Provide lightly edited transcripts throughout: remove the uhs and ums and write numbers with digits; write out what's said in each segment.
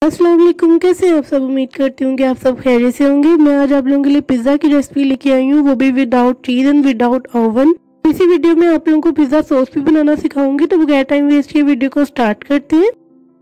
अस्सलाम वालेकुम, कैसे हैं आप सब। उम्मीद करती हूँ कि आप सब खैरियत से होंगे। मैं आज आप लोगों के लिए पिज़्ज़ा की रेसिपी लेके आई हूँ, वो भी without cheese and without oven. इसी वीडियो में आप लोगों को पिज़्ज़ा सॉस भी बनाना सिखाऊंगी। तो बगैर टाइम वेस्ट किए वीडियो को स्टार्ट करते हैं।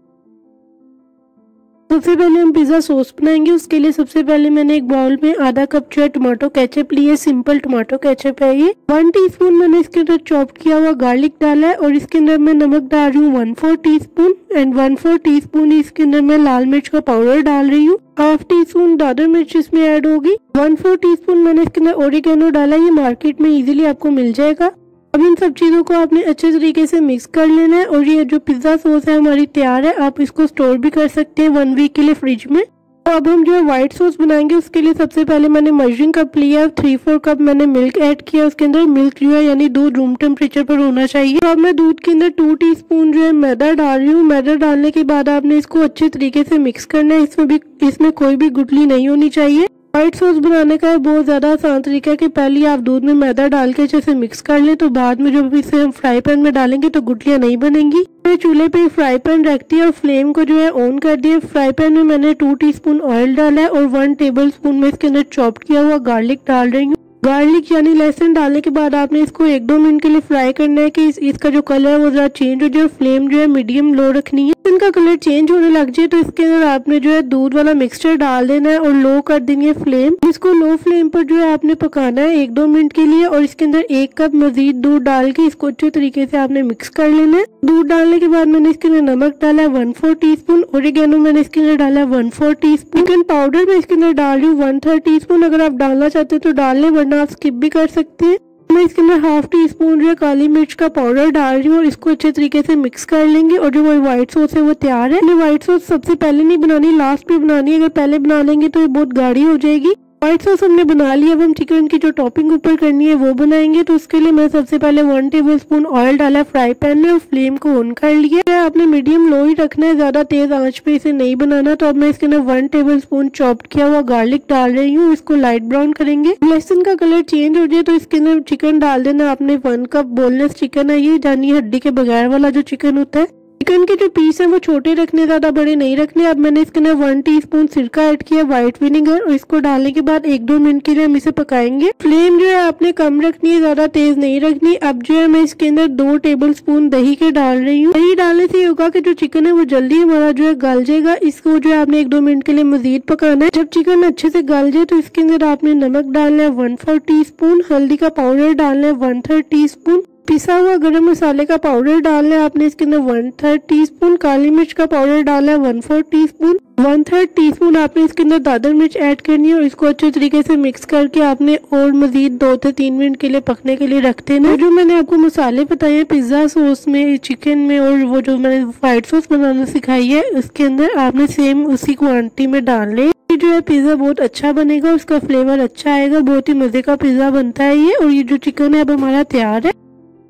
सबसे पहले हम पिज़्ज़ा सॉस बनाएंगे। उसके लिए सबसे पहले मैंने एक बाउल में आधा कप जो है टमाटो केचप ली है। सिंपल टमाटो केचप है ये। 1 टीस्पून मैंने इसके अंदर चॉप किया हुआ गार्लिक डाला है और इसके अंदर मैं नमक डाल रही हूँ 1/4 टीस्पून एंड 1/4 टीस्पून इसके अंदर मैं लाल मिर्च का पाउडर डाल रही हूँ। 1/2 टीस्पून दादर मिर्च इसमें ऐड होगी। 1/4 टीस्पून मैंने इसके अंदर ओरिगेनो डाला। ये मार्केट में इजीली आपको मिल जाएगा। अब इन सब चीजों को आपने अच्छे तरीके से मिक्स कर लेना है और ये जो पिज्जा सॉस है हमारी तैयार है। आप इसको स्टोर भी कर सकते हैं 1 वीक के लिए फ्रिज में। तो अब हम जो है व्हाइट सॉस बनाएंगे। उसके लिए सबसे पहले मैंने मेजरिंग कप लिया, 3/4 कप मैंने मिल्क ऐड किया। उसके अंदर मिल्क जो है यानी दूध रूम टेम्परेचर पर होना चाहिए। तो अब मैं दूध के अंदर 2 टीस्पून जो है मैदा डाल रही हूँ। मैदा डालने के बाद आपने इसको अच्छे तरीके से मिक्स करना है। इसमें कोई भी गुठली नहीं होनी चाहिए। व्हाइट सॉस बनाने का बहुत ज्यादा आसान तरीका है कि पहले आप दूध में मैदा डाल के अच्छे से मिक्स कर लें, तो बाद में जब इसे हम फ्राई पैन में डालेंगे तो गुठलियां नहीं बनेंगी। मैं चूल्हे पे फ्राई पैन रख दिया और फ्लेम को जो है ऑन कर दिया। फ्राई पैन में मैंने 2 टीस्पून ऑयल डाला है और 1 टेबल स्पून में इसके अंदर चॉप किया हुआ गार्लिक डाल रही हूँ। गार्लिक यानी लहसुन डालने के बाद आपने इसको 1-2 मिनट के लिए फ्राई करना है कि इसका जो कलर है वो जरा चेंज हो जाए। फ्लेम जो है मीडियम लो रखनी है। इनका कलर चेंज होने लग जाए तो इसके अंदर आपने जो है दूध वाला मिक्सचर डाल देना है और लो कर देनी है फ्लेम। इसको लो फ्लेम पर जो है आपने पकाना है 1-2 मिनट के लिए और इसके अंदर 1 कप मजीद दूध डाल के इसको अच्छे तरीके से आपने मिक्स कर लेना है। दूध डालने के बाद मैंने इसके अंदर नमक डाला है 1/4 टीस्पून। ओरिगेनो मैंने इसके अंदर डाला है 1/4 टीस्पून। चिकन पाउडर मैं इसके अंदर डाल रही हूँ 1/3 टीस्पून। अगर आप डालना चाहते हैं तो डाल लें, वरना आप स्किप भी कर सकते हैं। मैं इसके अंदर 1/2 टीस्पून जो है काली मिर्च का पाउडर डाल रही हूँ और इसको अच्छे तरीके से मिक्स कर लेंगे और जो व्हाइट सॉस है वो तैयार है। व्हाइट सॉस सबसे पहले नहीं बनानी, लास्ट में बनानी है। अगर पहले बना लेंगे तो ये बहुत गाढ़ी हो जाएगी। व्हाइट सॉस हमने बना लिया। अब हम चिकन की जो टॉपिंग ऊपर करनी है वो बनाएंगे। तो उसके लिए मैं सबसे पहले 1 टेबल स्पून ऑयल डाला फ्राई पैन में और फ्लेम को ऑन कर लिया। आपने मीडियम लो ही रखना है, ज्यादा तेज आंच पे इसे नहीं बनाना। तो अब मैं इसके अंदर 1 टेबल स्पून चॉप किया हुआ गार्लिक डाल रही हूँ। इसको लाइट ब्राउन करेंगे। लहसुन का कलर चेंज हो जाए तो इसके अंदर चिकन डाल देना आपने। 1 कप बोनलेस चिकन है ये, यानी हड्डी के बगैर वाला जो चिकन होता है। चिकन के जो पीस है वो छोटे रखने, ज्यादा बड़े नहीं रखने। अब मैंने इसके अंदर 1 टीस्पून सिरका ऐड किया, व्हाइट विनेगर, और इसको डालने के बाद 1-2 मिनट के लिए हम इसे पकाएंगे। फ्लेम जो है आपने कम रखनी है, ज्यादा तेज नहीं रखनी। अब जो है मैं इसके अंदर 2 टेबल स्पून दही के डाल रही हूँ। दही डालने से होगा कि जो चिकन है वो जल्दी हमारा जो है गल जाएगा। इसको जो है आपने 1-2 मिनट के लिए मजीद पकाना है। जब चिकन अच्छे से गल जाए तो इसके अंदर आपने नमक डालना है 1/4 टीस्पून, हल्दी का पाउडर डालना है 1/3 टीस्पून, पिसा हुआ गरम मसाले का पाउडर डालना है आपने इसके अंदर 1/3 टीस्पून, काली मिर्च का पाउडर डालना है 1/4 टीस्पून, 1/3 टीस्पून आपने इसके अंदर दादर मिर्च ऐड करनी है और इसको अच्छे तरीके से मिक्स करके आपने और मजीद 2 से 3 मिनट के लिए पकने के लिए रख देना। जो मैंने आपको मसाले बताए हैं पिज्जा सॉस में, चिकन में, और वो जो मैंने व्हाइट सॉस बनाना सिखाई है उसके अंदर आपने सेम उसी क्वांटिटी में डाल ले। जो है पिज्जा बहुत अच्छा बनेगा, उसका फ्लेवर अच्छा आएगा, बहुत ही मजे का पिज्जा बनता है ये। और ये जो चिकन है अब हमारा तैयार है।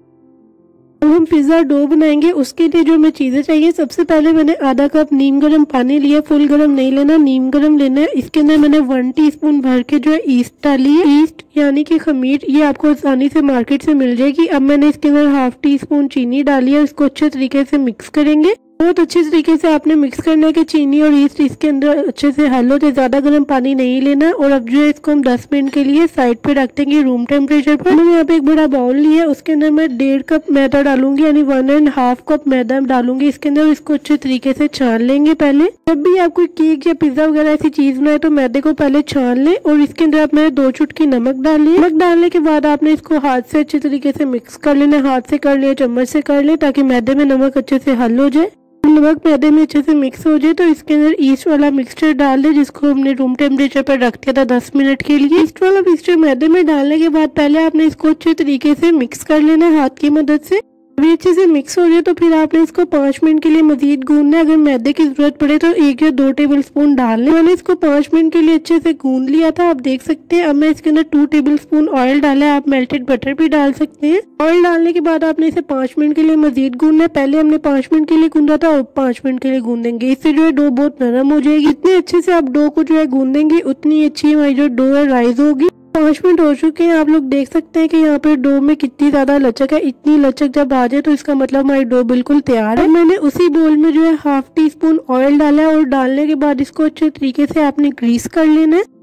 अब हम पिज्जा डो बनाएंगे। उसके लिए जो हमें चीजें चाहिए, सबसे पहले मैंने आधा कप नीम गर्म पानी लिया। फुल गर्म नहीं लेना, नीम गर्म लेना है। इसके अंदर मैंने 1 टीस्पून भर के जो है ईस्ट डाली है। ईस्ट यानी कि खमीर, ये आपको आसानी से मार्केट से मिल जाएगी। अब मैंने इसके अंदर 1/2 टीस्पून चीनी डाली है। इसको अच्छे तरीके से मिक्स करेंगे। बहुत अच्छे तरीके से आपने मिक्स करना है कि चीनी और ईस्ट इसके अंदर अच्छे से हल हो जाए। ज्यादा गर्म पानी नहीं लेना। और अब जो है इसको हम 10 मिनट के लिए साइड पे रख देंगे रूम टेम्परेचर पर। मैंने यहाँ पे एक बड़ा बाउल लिया, उसके अंदर मैं 1.5 कप मैदा डालूंगी, यानी 1.5 कप मैदा डालूंगी इसके अंदर। इसको अच्छे तरीके से छान लेंगे। पहले जब भी आप कोई केक या पिज्जा वगैरह ऐसी चीज बनाए तो मैदे को पहले छान ले और इसके अंदर आप मैंने 2 चुटकी नमक डाली। नमक डालने के बाद आपने इसको हाथ से अच्छे तरीके से मिक्स कर लेना। हाथ से कर ले, चम्मच से कर ले, ताकि मैदे में नमक अच्छे से हल हो जाए। नमक मैदे में अच्छे से मिक्स हो जाए तो इसके अंदर ईस्ट वाला मिक्सचर डाल दे, जिसको हमने रूम टेम्परेचर पर रख दिया था 10 मिनट के लिए। ईस्ट वाला मिक्सचर मैदे में डालने के बाद पहले आपने इसको अच्छे तरीके से मिक्स कर लेना है हाथ की मदद से। अभी अच्छे से मिक्स हो जाए तो फिर आपने इसको 5 मिनट के लिए मजीद गूंदना है। अगर मैदे की जरूरत पड़े तो 1 या 2 टेबल स्पून डाल लें। मैंने इसको 5 मिनट के लिए अच्छे से गूंद लिया था, आप देख सकते हैं। अब मैं इसके अंदर 2 टेबल स्पून ऑयल डाला है, आप मेल्टेड बटर भी डाल सकते हैं। ऑयल डालने के बाद आपने इसे 5 मिनट के लिए मजीद गूंदना है। पहले हमने 5 मिनट के लिए गूंदा था और 5 मिनट के लिए गूंदेंगे। इससे जो है डो बहुत नरम हो जाएगी। इतने अच्छे से आप डो को जो है गूंदेंगे उतनी अच्छी हमारी जो डो है राइज होगी। 5 मिनट हो चुके हैं। आप लोग देख सकते हैं कि यहाँ पे डो में कितनी ज्यादा लचक है। इतनी लचक जब आ जाए तो इसका मतलब हमारी डो बिल्कुल तैयार है। मैंने उसी बोल में जो है 1/2 टीस्पून ऑयल डाला है और डालने के बाद इसको अच्छे तरीके से आपने ग्रीस कर लेना है।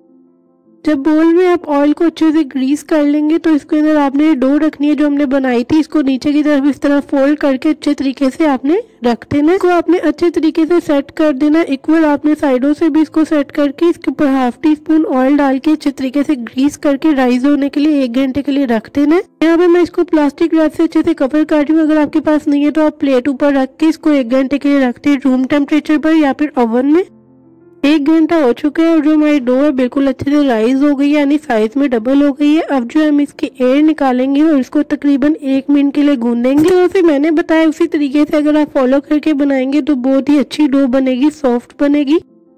जब बोल में आप ऑयल को अच्छे से ग्रीस कर लेंगे तो इसके अंदर आपने डो रखनी है जो हमने बनाई थी। इसको नीचे की तरफ इस तरह फोल्ड करके अच्छे तरीके से आपने रख देना है। इसको आपने अच्छे तरीके से सेट कर देना। इक्वल आपने साइडों से भी इसको सेट करके इसके ऊपर 1/2 टीस्पून ऑयल डाल के अच्छे तरीके से ग्रीस करके राइज होने के लिए 1 घंटे के लिए रख देना है। यहाँ पे मैं इसको प्लास्टिक रैप से अच्छे से कवर कर रही हूँ। अगर आपके पास नहीं है तो आप प्लेट ऊपर रख के इसको 1 घंटे के लिए रखते हैं रूम टेम्परेचर पर या फिर ओवन में। 1 घंटा हो चुका है और जो हमारी डो है बिल्कुल अच्छे से राइज हो गई है, यानी साइज में डबल हो गई है। अब जो हम इसकी एयर निकालेंगे और इसको तकरीबन 1 मिनट के लिए गूंदेंगे। तो जैसे मैंने बताया उसी तरीके से अगर आप फॉलो करके बनाएंगे तो बहुत ही अच्छी डो बनेगी, सॉफ्ट बनेगी।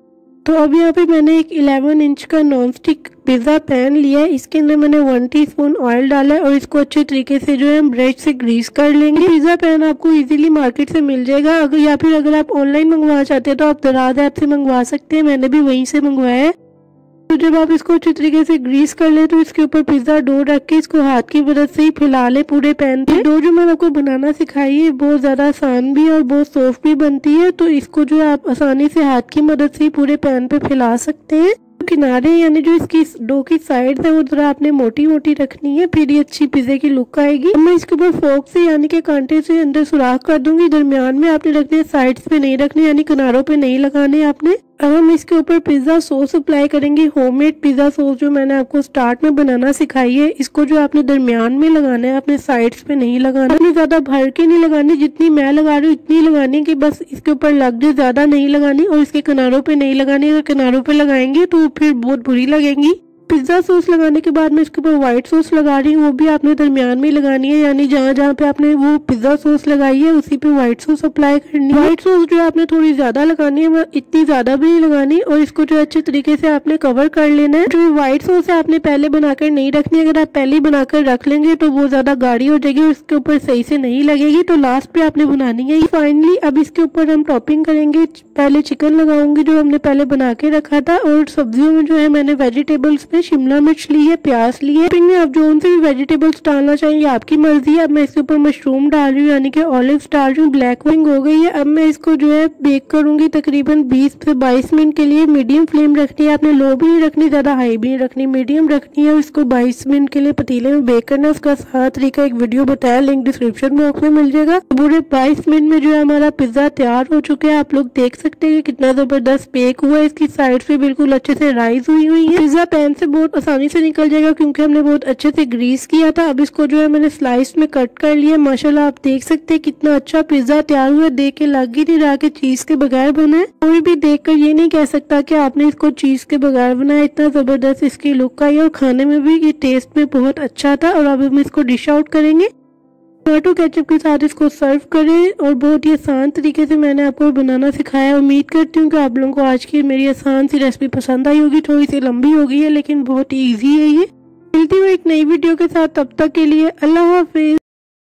तो अब यहाँ पे मैंने एक 11 इंच का नॉन स्टिक पिज्जा पैन लिया है। इसके अंदर मैंने 1 टीस्पून ऑयल डाला है और इसको अच्छे तरीके से जो है हम ब्रश से ग्रीस कर लेंगे। पिज्जा पैन आपको इजीली मार्केट से मिल जाएगा। अगर या फिर अगर आप ऑनलाइन मंगवाना चाहते हैं तो आप दराज ऐप से मंगवा सकते हैं। मैंने भी वहीं से मंगवाया है। तो जब आप इसको अच्छे तरीके से ग्रीस कर ले तो इसके ऊपर पिज्जा डो रख के इसको हाथ की मदद से ही फैला ले पूरे पैन पे। डो जो मैंने आपको बनाना सिखाई है बहुत ज्यादा आसान भी है और बहुत सॉफ्ट भी बनती है। तो इसको जो है आप आसानी से हाथ की मदद से ही पूरे पैन पे फैला सकते हैं। किनारे यानी जो इसकी डो की साइड है वो थोड़ा आपने मोटी मोटी रखनी है, फिर ये अच्छी पिज्जे की लुक आएगी। अब मैं इसके ऊपर फोर्क से यानी कि कांटे से अंदर सुराख कर दूंगी। दरमियान में आपने रखने, साइड्स पे नहीं रखने, यानी किनारों पे नहीं लगाने आपने। अब हम इसके ऊपर पिज्जा सॉस अप्लाई करेंगे। होममेड पिज्जा सॉस जो मैंने आपको स्टार्ट में बनाना सिखाई है, इसको जो आपने दरमियान में लगाना है, अपने साइड्स पे नहीं लगाना। अपनी ज्यादा भर के नहीं लगानी, जितनी मैं लगा रही हूँ इतनी लगानी कि बस इसके ऊपर लग जाए, ज्यादा नहीं लगानी। और इसके किनारों पे नहीं लगानी, अगर किनारों पे लगाएंगे तो फिर बहुत बुरी लगेंगी। पिज्जा सॉस लगाने के बाद मैं इसके ऊपर व्हाइट सॉस लगा रही हूँ, वो भी आपने दरमियान में लगानी है, यानी जहाँ जहाँ पे आपने वो पिज्जा सॉस लगाई है उसी पे व्हाइट सॉस अप्लाई करनी है। व्हाइट सॉस जो है आपने थोड़ी ज्यादा लगानी है, इतनी ज्यादा भी नहीं लगानी। और इसको जो अच्छे तरीके से आपने कवर कर लेना है। जो व्हाइट सॉस है आपने पहले बनाकर नहीं रखनी, अगर आप पहले बनाकर रख लेंगे तो वो ज्यादा गाढ़ी हो जाएगी और इसके ऊपर सही से नहीं लगेगी, तो लास्ट पे आपने बनानी है। फाइनली अब इसके ऊपर हम टॉपिंग करेंगे। पहले चिकन लगाऊंगी जो हमने पहले बना के रखा था, और सब्जियों में जो है मैंने वेजिटेबल्स में शिमला मिर्च ली है, प्याज ली है। पिंग में आप जो उनसे भी वेजिटेबल्स डालना चाहिए आपकी मर्जी है। अब मैं इसके ऊपर मशरूम डाल रही हूँ, यानी कि ऑलिव्स डाल रही हूँ। ब्लैक विंग हो गई है। अब मैं इसको जो है बेक करूंगी तकरीबन 20 से 22 मिनट के लिए। मीडियम फ्लेम रखनी है आपने, लो भी नहीं रखनी, ज्यादा हाई भी नहीं रखनी, मीडियम रखनी है। इसको 22 मिनट के लिए पतीले में बेक करना है। उसका सारा तरीका एक वीडियो बताया, लिंक डिस्क्रिप्शन बॉक्स में मिल जाएगा। पूरे 22 मिनट में जो है हमारा पिज्जा तैयार हो चुका है। आप लोग देख सकते हैं कि कितना जबरदस्त बेक हुआ है। इसकी साइड से बिल्कुल अच्छे से राइज हुई है। पिज्जा पैन से बहुत आसानी से निकल जाएगा क्योंकि हमने बहुत अच्छे से ग्रीस किया था। अब इसको जो है मैंने स्लाइस में कट कर लिया। माशाल्लाह आप देख सकते हैं कितना अच्छा पिज्जा तैयार हुआ है। देख के लग ही नहीं रहा कि चीज के बगैर बना है। कोई भी देखकर ये नहीं कह सकता कि आपने इसको चीज के बगैर बनाया। इतना जबरदस्त इसकी लुक आई और खाने में भी ये टेस्ट में बहुत अच्छा था। और अब हम इसको डिश आउट करेंगे। टमाटो केचप के साथ इसको सर्व करें और बहुत ही आसान तरीके से मैंने आपको बनाना सिखाया। उम्मीद करती हूँ कि आप लोगों को आज की मेरी आसान सी रेसिपी पसंद आई होगी। थोड़ी सी लंबी हो गई है लेकिन बहुत ही ईजी है ये। मिलती हूँ एक नई वीडियो के साथ, तब तक के लिए अल्लाह हाफिज।